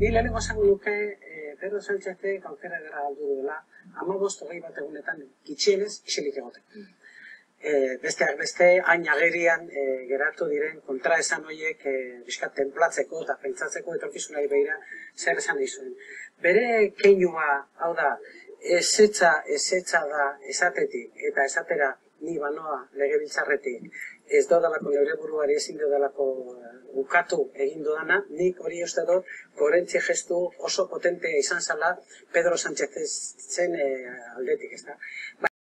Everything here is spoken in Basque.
Ni lehenengo esango nuke Pedro Sánchezek aukera ederra galdu duela 15-20 bat egunetan gutxienez isilik egoteko. Besteak beste, hain agerian geratu diren kontraesan horiek bizkat tenplatzeko eta pentsatzeko etorkizunari begira zer esan nahi zuen. Bere keinua, hau da, ezetza da esatetik eta esatera ni banoa legebiltzarretik ez dodalako neure buruari ezin dodalako ukatu egin dudana, nik hori uste dut koherentzia gestu oso potentea izan zala Pedro Sánchezen aldetik, ezta?